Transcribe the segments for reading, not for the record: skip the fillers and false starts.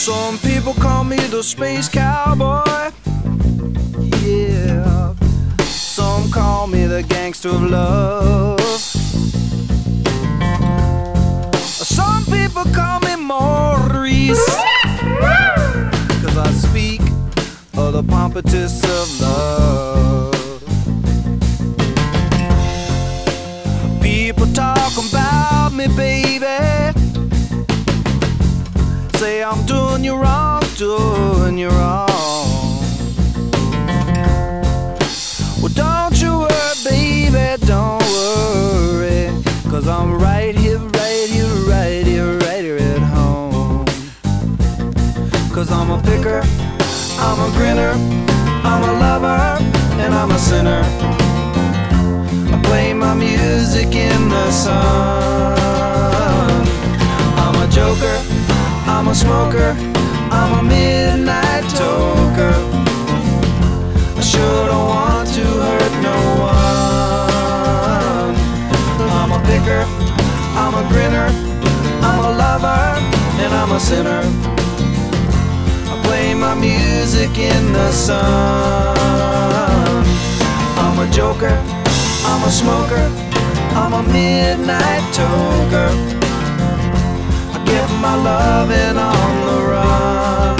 Some people call me the space cowboy. Yeah. Some call me the gangster of love. Some people call me Maurice, 'cause I speak of the pompatus of love. People talk about me, baby, say I'm doing you wrong, doing you wrong. Well, don't you worry, baby, don't worry, 'cause I'm right here, right here, right here, right here at home. 'Cause I'm a picker, I'm a grinner, I'm a lover, and I'm a sinner. I play my music in the sun. I'm a joker, I'm a smoker, I'm a midnight toker. I sure don't want to hurt no one. I'm a picker, I'm a grinner, I'm a lover, and I'm a sinner. I play my music in the sun. I'm a joker, I'm a smoker, I'm a midnight toker. I get my loving on the run.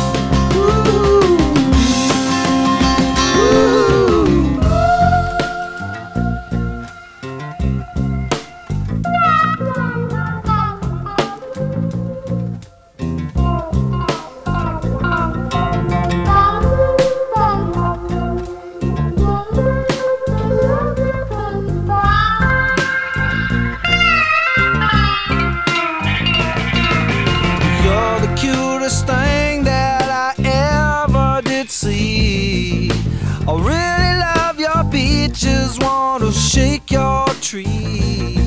Thing that I ever did see. I really love your peaches, want to shake your tree.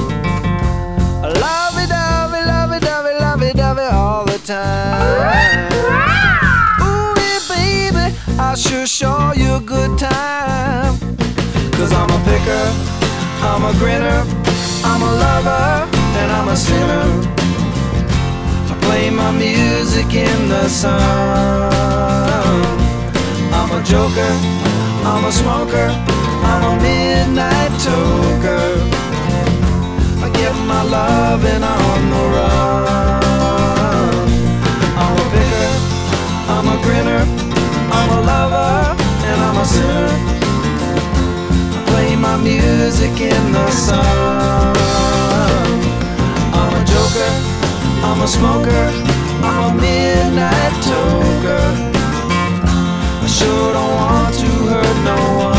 Lovey-dovey, lovey-dovey, lovey-dovey all the time. Ooh, yeah, baby, I sure show you a good time. 'Cause I'm a picker, I'm a grinner, I'm a lover, and I'm a sinner. Play my music in the sun. I'm a joker, I'm a smoker, I'm a midnight toker. I get my loving on the run. I'm a picker, I'm a grinner, I'm a lover, and I'm a sinner. I play my music in the sun. I'm a joker, I'm a smoker, I'm a midnight toker. I sure don't want to hurt no one.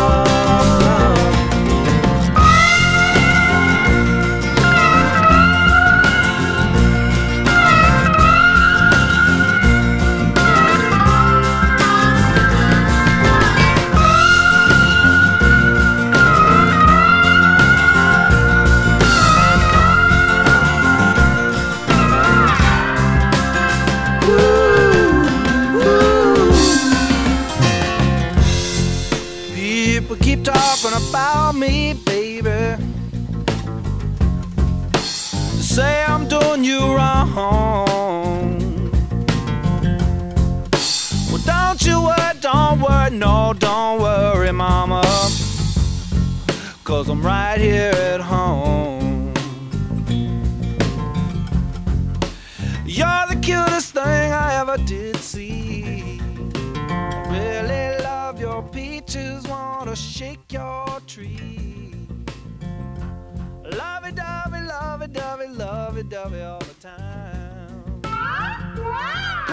Keep talking about me, baby. Say I'm doing you wrong. Well, don't worry, no, don't worry, mama, 'cause I'm right here at home. You're the cutest thing I ever did see. I really love your peaches, wanna shake your tree. Lovey-dovey, lovey-dovey, lovey-dovey all the time.